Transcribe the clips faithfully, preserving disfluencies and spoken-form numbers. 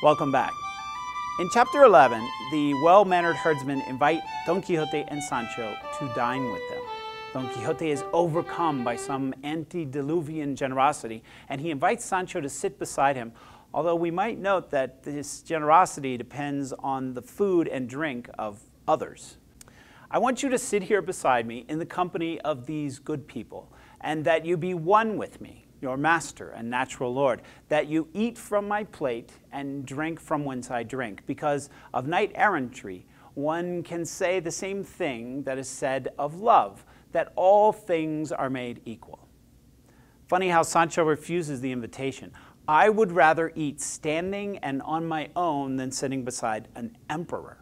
Welcome back. In chapter eleven, the well-mannered herdsmen invite Don Quixote and Sancho to dine with them. Don Quixote is overcome by some antediluvian generosity, and he invites Sancho to sit beside him, although we might note that this generosity depends on the food and drink of others. I want you to sit here beside me in the company of these good people, and that you be one with me, your master and natural lord, that you eat from my plate and drink from whence I drink. Because of knight-errantry, one can say the same thing that is said of love, that all things are made equal. Funny how Sancho refuses the invitation. I would rather eat standing and on my own than sitting beside an emperor.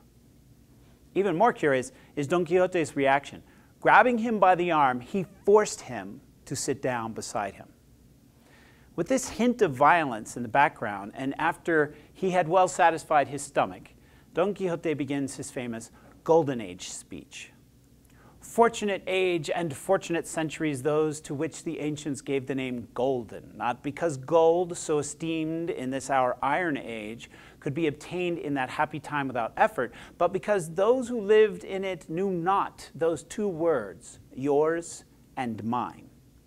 Even more curious is Don Quixote's reaction. Grabbing him by the arm, he forced him to sit down beside him. With this hint of violence in the background, and after he had well satisfied his stomach, Don Quixote begins his famous Golden Age speech. Fortunate age and fortunate centuries those to which the ancients gave the name golden, not because gold, so esteemed in this our Iron Age, could be obtained in that happy time without effort, but because those who lived in it knew not those two words, yours and mine.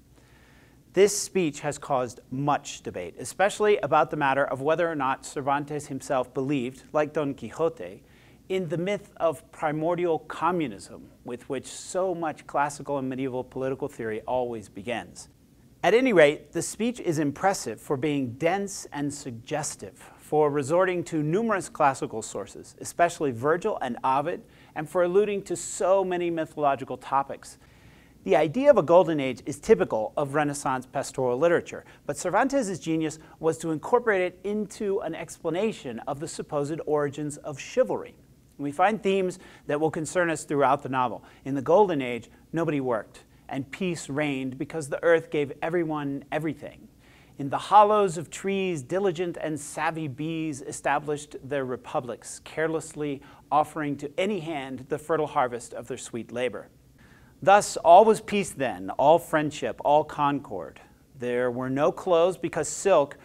This speech has caused much debate, especially about the matter of whether or not Cervantes himself believed, like Don Quixote, in the myth of primordial communism, with which so much classical and medieval political theory always begins. At any rate, the speech is impressive for being dense and suggestive, for resorting to numerous classical sources, especially Virgil and Ovid, and for alluding to so many mythological topics. The idea of a golden age is typical of Renaissance pastoral literature, but Cervantes' genius was to incorporate it into an explanation of the supposed origins of chivalry. We find themes that will concern us throughout the novel. In the Golden Age, nobody worked, and peace reigned because the earth gave everyone everything. In the hollows of trees, diligent and savvy bees established their republics, carelessly offering to any hand the fertile harvest of their sweet labor. Thus, all was peace then, all friendship, all concord. There were no clothes because silk,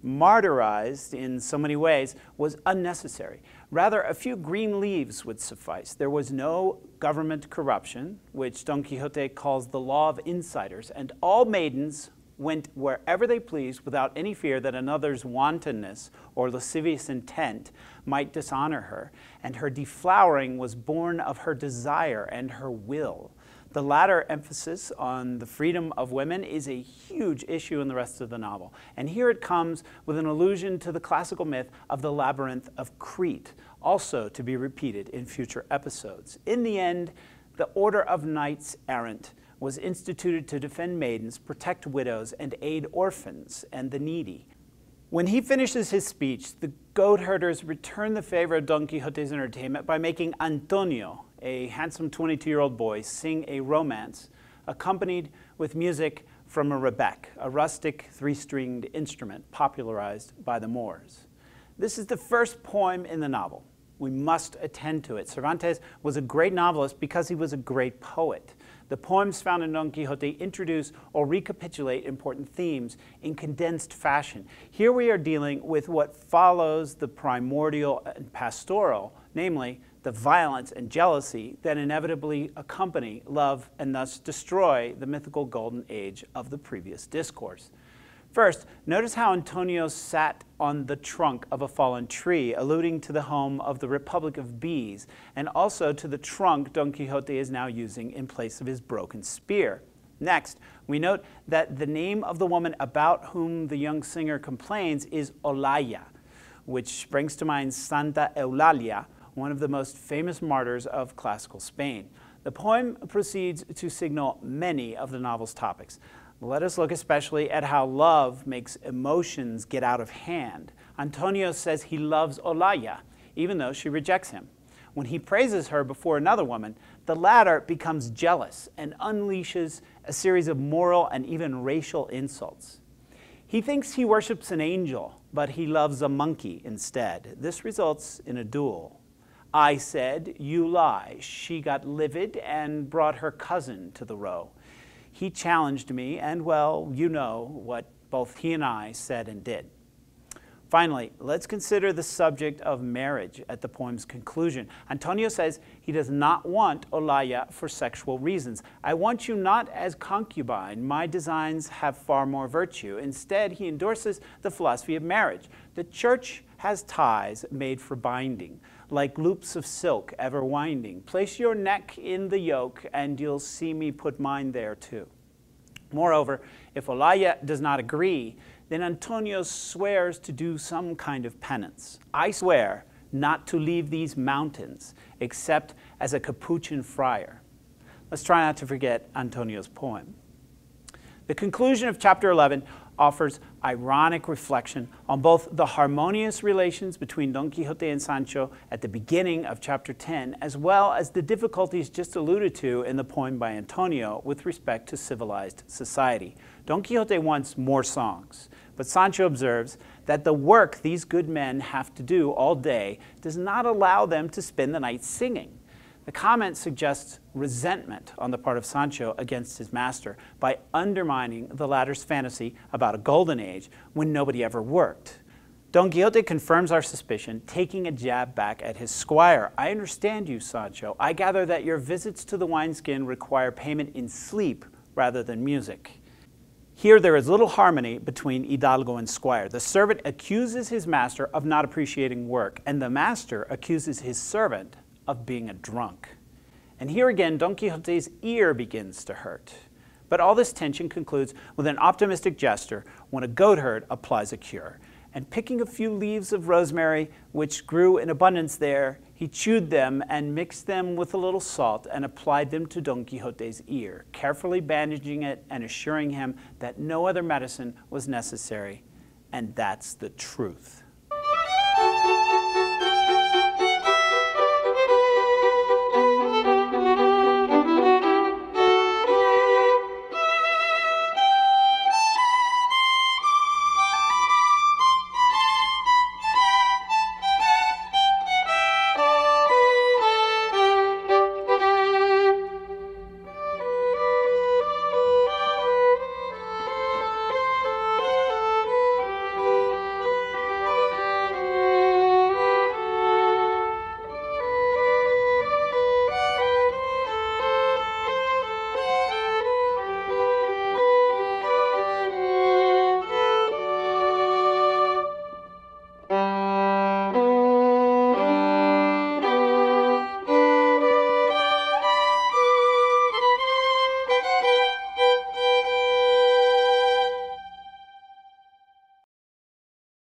martyrized in so many ways, was unnecessary. Rather, a few green leaves would suffice. There was no government corruption, which Don Quixote calls the law of insiders, and all maidens went wherever they pleased without any fear that another's wantonness or lascivious intent might dishonor her, and her deflowering was born of her desire and her will. The latter emphasis on the freedom of women is a huge issue in the rest of the novel. And here it comes with an allusion to the classical myth of the Labyrinth of Crete, also to be repeated in future episodes. In the end, the Order of Knights Errant was instituted to defend maidens, protect widows, and aid orphans and the needy. When he finishes his speech, the goat herders return the favor of Don Quixote's entertainment by making Antonio, a handsome twenty-two-year-old boy, sing a romance accompanied with music from a rebec, a rustic three-stringed instrument popularized by the Moors. This is the first poem in the novel. We must attend to it. Cervantes was a great novelist because he was a great poet. The poems found in Don Quixote introduce or recapitulate important themes in condensed fashion. Here we are dealing with what follows the primordial and pastoral, namely the violence and jealousy that inevitably accompany love and thus destroy the mythical golden age of the previous discourse. First, notice how Antonio sat on the trunk of a fallen tree, alluding to the home of the Republic of Bees, and also to the trunk Don Quixote is now using in place of his broken spear. Next, we note that the name of the woman about whom the young singer complains is Olalla, which brings to mind Santa Eulalia, one of the most famous martyrs of classical Spain. The poem proceeds to signal many of the novel's topics. Let us look especially at how love makes emotions get out of hand. Antonio says he loves Olalla, even though she rejects him. When he praises her before another woman, the latter becomes jealous and unleashes a series of moral and even racial insults. He thinks he worships an angel, but he loves a monkey instead. This results in a duel. I said, you lie. She got livid and brought her cousin to the row. He challenged me, and well, you know what both he and I said and did. Finally, let's consider the subject of marriage at the poem's conclusion. Antonio says he does not want Olaya for sexual reasons. I want you not as concubine. My designs have far more virtue. Instead, he endorses the philosophy of marriage. The church has ties made for binding, like loops of silk ever winding. Place your neck in the yoke, and you'll see me put mine there too. Moreover, if Olaya does not agree, then Antonio swears to do some kind of penance. I swear not to leave these mountains except as a Capuchin friar. Let's try not to forget Antonio's poem. The conclusion of chapter eleven offers ironic reflection on both the harmonious relations between Don Quixote and Sancho at the beginning of chapter ten, as well as the difficulties just alluded to in the poem by Antonio with respect to civilized society. Don Quixote wants more songs, but Sancho observes that the work these good men have to do all day does not allow them to spend the night singing. The comment suggests resentment on the part of Sancho against his master by undermining the latter's fantasy about a golden age when nobody ever worked. Don Quixote confirms our suspicion, taking a jab back at his squire. I understand you, Sancho. I gather that your visits to the wineskin require payment in sleep rather than music. Here there is little harmony between Hidalgo and squire. The servant accuses his master of not appreciating work, and the master accuses his servant of being a drunk. And here again, Don Quixote's ear begins to hurt. But all this tension concludes with an optimistic gesture when a goatherd applies a cure. And picking a few leaves of rosemary, which grew in abundance there, he chewed them and mixed them with a little salt and applied them to Don Quixote's ear, carefully bandaging it and assuring him that no other medicine was necessary. And that's the truth.